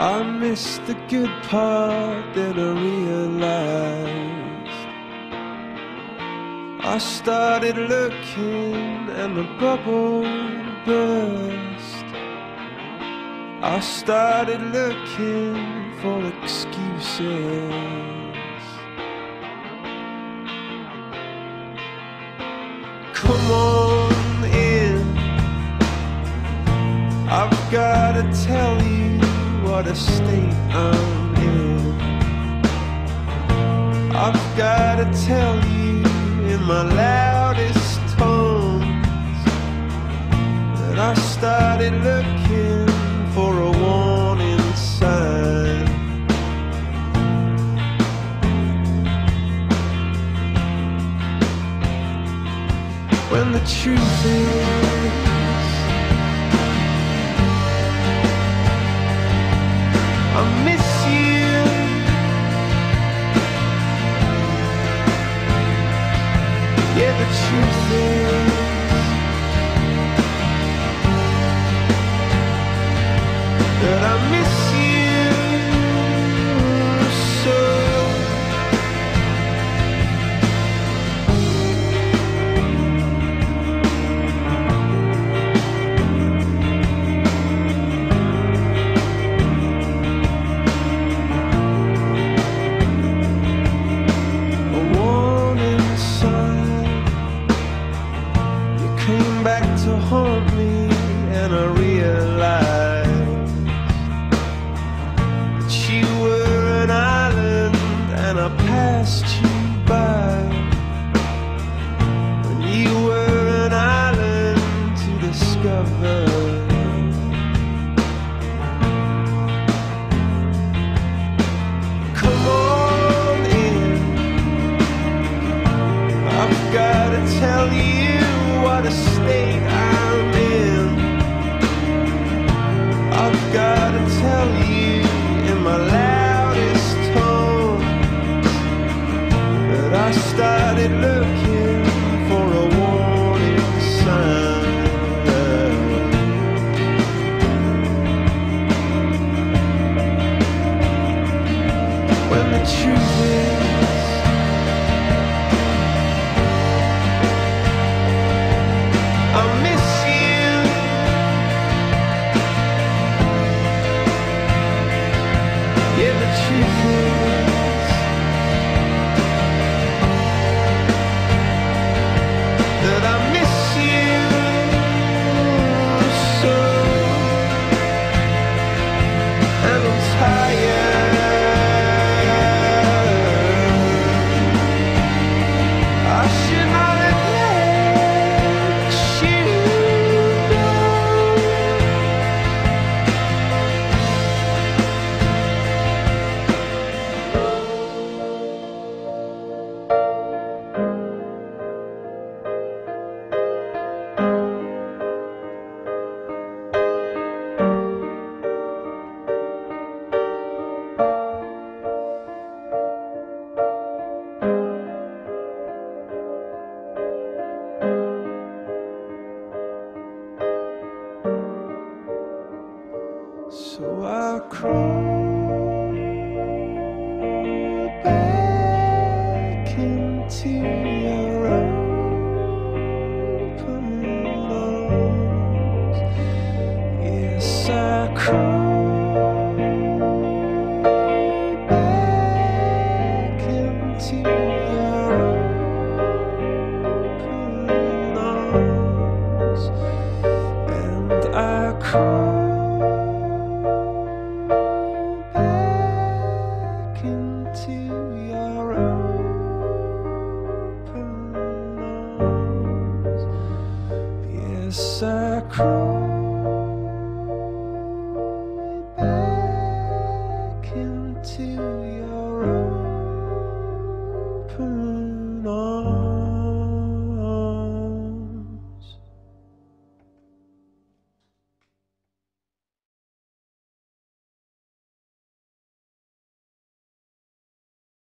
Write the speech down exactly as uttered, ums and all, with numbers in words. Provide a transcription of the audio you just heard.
I missed the good part that I realized. I started looking and the bubble burst. I started looking for excuses. Come on in, I've gotta tell you what a state I'm in. I've gotta tell you in my loudest tones that I started looking for a warning sign. When the truth is, I miss you. Yeah, the truth is, that I miss you so. Came back to haunt me, and I realized that you were an island and I passed you by. When you were an island to discover. Come on in, I've gotta tell you what a state I'm in. I've gotta tell you in my loudest tones that I started looking for a warning sign. When the truth is, so I crawl back into your open arms. Yes, I crawl back into your open arms, and I crawl into your open arms. Yes, I cry.